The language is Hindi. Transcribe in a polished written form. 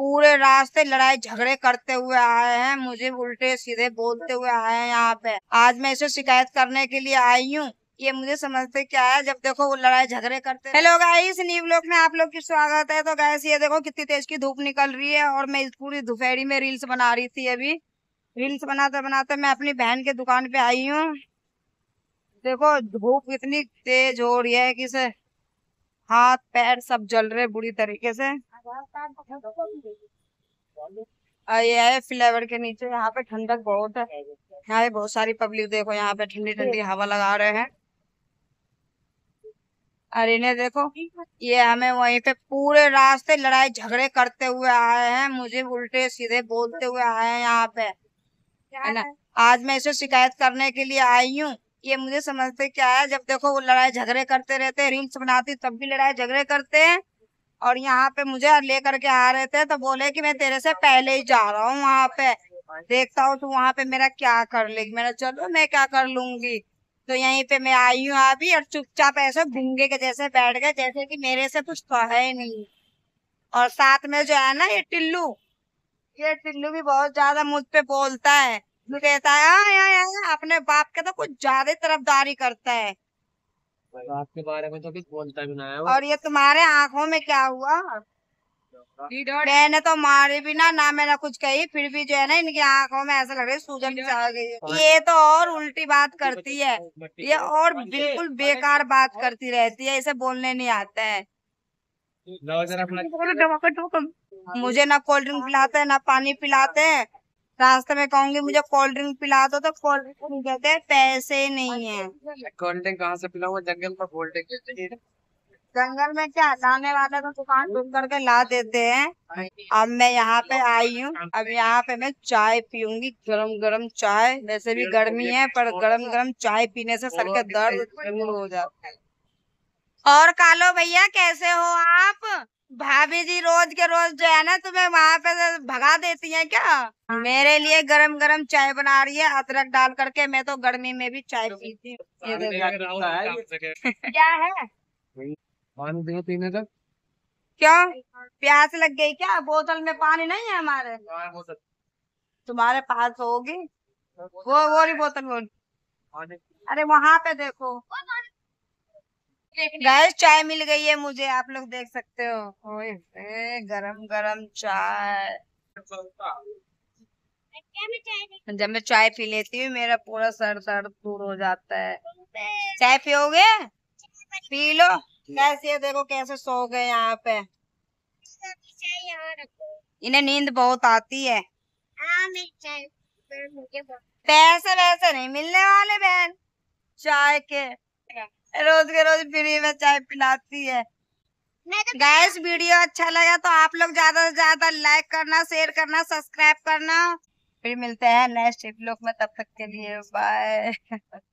पूरे रास्ते लड़ाई झगड़े करते हुए आए हैं, मुझे उल्टे सीधे बोलते हुए आए हैं यहाँ पे। आज मैं इसे शिकायत करने के लिए आई हूँ। ये मुझे समझते क्या है, जब देखो वो लड़ाई झगड़े करते। हेलो गाइस, न्यू व्लॉग में आप लोग की स्वागत है। तो गाइस ये देखो कितनी तेज की धूप निकल रही है और मैं इस पूरी दोपहरी में रील्स बना रही थी। अभी रील्स बनाते बनाते मैं अपनी बहन के दुकान पे आई हूँ। देखो धूप इतनी तेज हो रही है कि से हाथ पैर सब जल रहे बुरी तरीके से। ये है फ्लेवर के नीचे, यहाँ पे ठंडक बहुत है। यहाँ पे बहुत सारी पब्लिक देखो, यहाँ पे ठंडी ठंडी हवा लगा रहे हैं। अरे इन्हें देखो, ये हमें वहीं पे पूरे रास्ते लड़ाई झगड़े करते हुए आए हैं, मुझे उल्टे सीधे बोलते हुए आए हैं यहाँ पे, है ना। आज मैं इसे शिकायत करने के लिए आई हूँ। ये मुझे समझते क्या है, जब देखो वो लड़ाई झगड़े करते रहते हैं, रील्स बनाती तब भी लड़ाई झगड़े करते हैं। और यहाँ पे मुझे लेकर के आ रहे थे तो बोले कि मैं तेरे से पहले ही जा रहा हूँ वहां पे, देखता हूँ तू वहां पे मेरा क्या कर लेगी। मैंने चलो मैं क्या कर लूंगी। तो यहीं पे मैं आई हूँ अभी और चुपचाप ऐसे गूंगे के जैसे बैठ गए, जैसे कि मेरे से कुछ कहा ही नहीं। और साथ में जो है ना ये टिल्लू भी बहुत ज्यादा मुझ पे बोलता है। वो कहता है अपने बाप के तो कुछ ज्यादा ही तरफदारी करता है। आपके बारे में तो कुछ बोलता भी ना है वो। और ये तुम्हारे आंखों में क्या हुआ? मैंने तो मारी भी ना मैंने कुछ कही, फिर भी जो है ना इनकी आंखों में ऐसा लग रहा है सूजन सी आ गई है। ये तो और उल्टी बात करती है, ये और बिल्कुल बेकार बात करती रहती है, इसे बोलने नहीं आता है। मुझे ना कोल्ड ड्रिंक पिलाते हैं ना पानी पिलाते हैं। रास्ते में कहूंगी मुझे कोल्ड ड्रिंक पिला दो तो कोल्ड ड्रिंक नहीं कहते हैं, पैसे नहीं है। कोल्ड ड्रिंक कहाँ से पिलाऊंगा, जंगल पर कोल्ड ड्रिंक। जंगल में क्या, लाने वाले तो दुकान ढूंढ करके ला देते हैं। अब मैं यहाँ पे आई हूँ, अब यहाँ पे मैं चाय पीऊंगी, गरम गरम चाय। वैसे भी गर्मी है पर गरम गरम चाय पीने से सर का दर्द दूर हो जाता है। और कालो भैया कैसे हो आप? भाभी जी रोज के रोज जो है ना तुम्हें वहां पे से भगा देती हैं क्या? मेरे लिए गरम गरम चाय बना रही है अदरक डाल करके। मैं तो गर्मी में भी चाय पीती हूँ। ये देखो क्या है, पानी दे पीने का। क्यों प्यास लग गई क्या? बोतल में पानी नहीं है हमारे? तुम्हारे पास होगी वो रही बोतल वो। अरे वहां पे देखो गैस चाय मिल गई है मुझे, आप लोग देख सकते हो। ओए गरम गरम चाय। जब मैं चाय पी लेती हूँ मेरा पूरा सर दर्द दूर हो जाता है। चाय पियोगे? पी लो। कैसे देखो कैसे सो गए यहाँ पे, इन्हें नींद बहुत आती है। पैसे वैसे नहीं मिलने वाले बहन चाय के, रोज के रोज फ्री में चाय पिलाती है। गाइस वीडियो अच्छा लगा तो आप लोग ज्यादा से ज्यादा लाइक करना, शेयर करना, सब्सक्राइब करना। फिर मिलते हैं नेक्स्ट व्लॉग में, तब तक के लिए बाय।